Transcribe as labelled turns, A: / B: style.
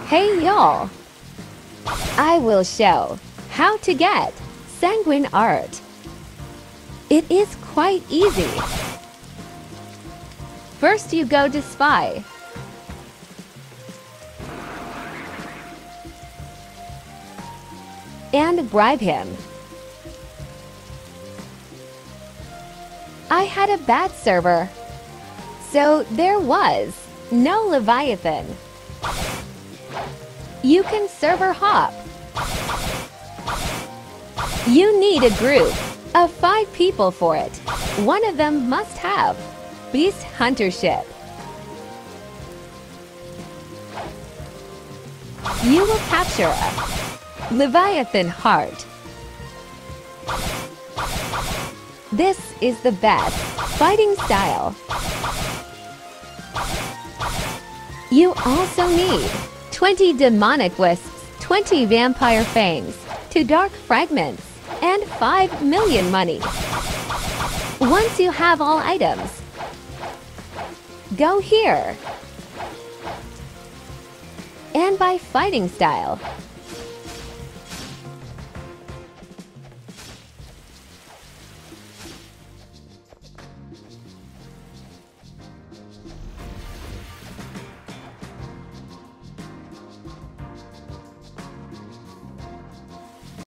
A: Hey y'all! I will show how to get Sanguine Art. It is quite easy. First you go to Spy. And bribe him. I had a bad server, so there was no Leviathan. You can server hop. You need a group of 5 people for it. One of them must have Beast Huntership. You will capture a Leviathan heart. This is the best fighting style. You also need 20 demonic wisps, 20 vampire fangs, 2 dark fragments, and 5 million money. Once you have all items, go here and buy fighting style.